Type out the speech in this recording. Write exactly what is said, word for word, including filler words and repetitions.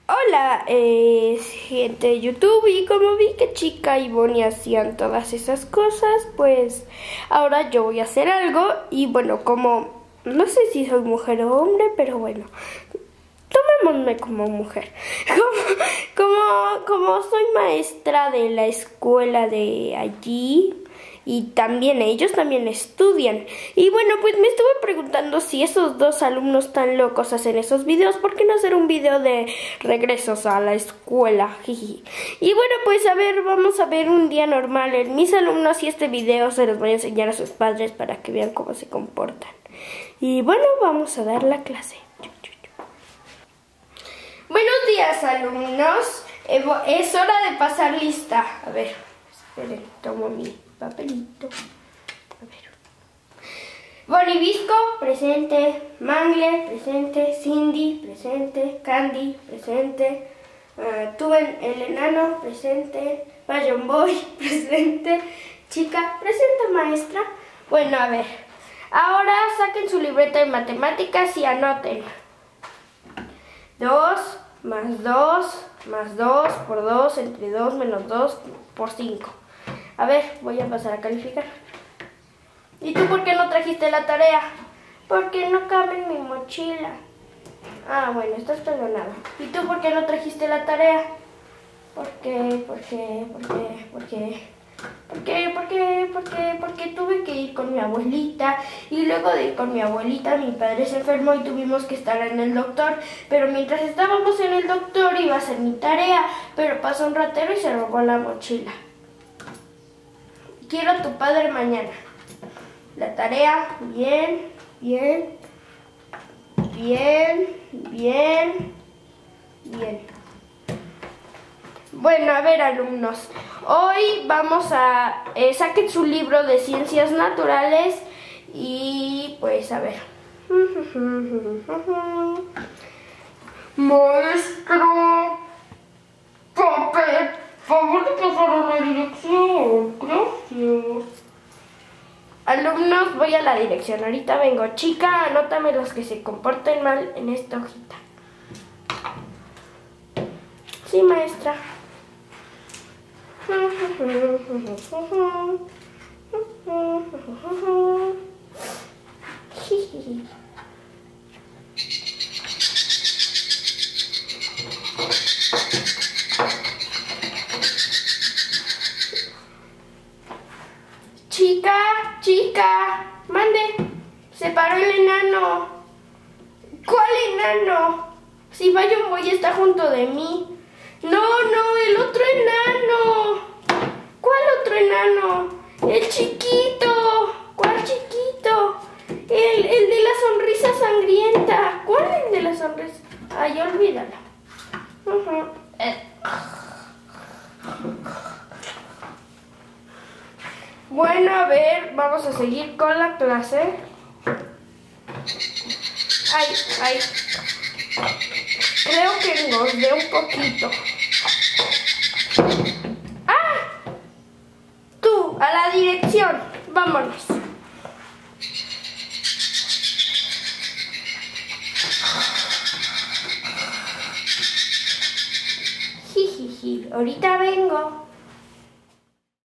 Hola, eh, gente de YouTube, y como vi que Chica y Bonnie hacían todas esas cosas, pues ahora yo voy a hacer algo. Y bueno, como no sé si soy mujer o hombre, pero bueno, tomémosme como mujer. Como, como, como soy maestra de la escuela de allí, y también ellos también estudian. Y bueno, pues me estuve preguntando si esos dos alumnos tan locos hacen esos videos, ¿por qué no hacer un video de regresos a la escuela? Y bueno, pues a ver, vamos a ver un día normal en mis alumnos, y este video se los voy a enseñar a sus padres para que vean cómo se comportan. Y bueno, vamos a dar la clase. Buenos días, alumnos. Es hora de pasar lista. A ver, esperen, tomo mi papelito. A ver. Bonnie Visco, presente. Mangle, presente. Cindy, presente. Candy, presente. Uh, Tuben el enano, presente. Bayon Boy, presente. Chica, presente, maestra. Bueno, a ver. Ahora saquen su libreta de matemáticas y anoten. dos más dos más dos por dos entre dos menos dos por cinco. A ver, voy a pasar a calificar. ¿Y tú por qué no trajiste la tarea? Porque no cabe en mi mochila. Ah, bueno, estás perdonado. ¿Y tú por qué no trajiste la tarea? Porque, porque, porque, porque... ¿Por qué? ¿Por qué? ¿Por qué? Porque tuve que ir con mi abuelita, y luego de ir con mi abuelita mi padre se enfermó y tuvimos que estar en el doctor. Pero mientras estábamos en el doctor iba a hacer mi tarea, pero pasó un ratero y se robó la mochila. Quiero a tu padre mañana. La tarea, bien, bien, bien, bien, bien. Bueno, a ver, alumnos, hoy vamos a... Eh, saquen su libro de ciencias naturales y pues a ver. Maestro, papel, favor de pasar a la dirección. Gracias. Alumnos, voy a la dirección. Ahorita vengo. Chica, anótame los que se comporten mal en esta hojita. Sí, maestra. Chica, chica, mande. Se paró el enano. ¿Cuál enano? Si Bayon Boy está junto de mí. No, no, el otro enano. ¿Cuál otro enano? El chiquito. ¿Cuál chiquito? El, el de la sonrisa sangrienta. ¿Cuál es el de la sonrisa? Ay, olvídalo. Uh-huh. eh. Bueno, a ver, vamos a seguir con la clase. Ay, ay. Creo que engordé un poquito. ¡Ah! Tú, a la dirección. Vámonos. Jijiji, ahorita vengo.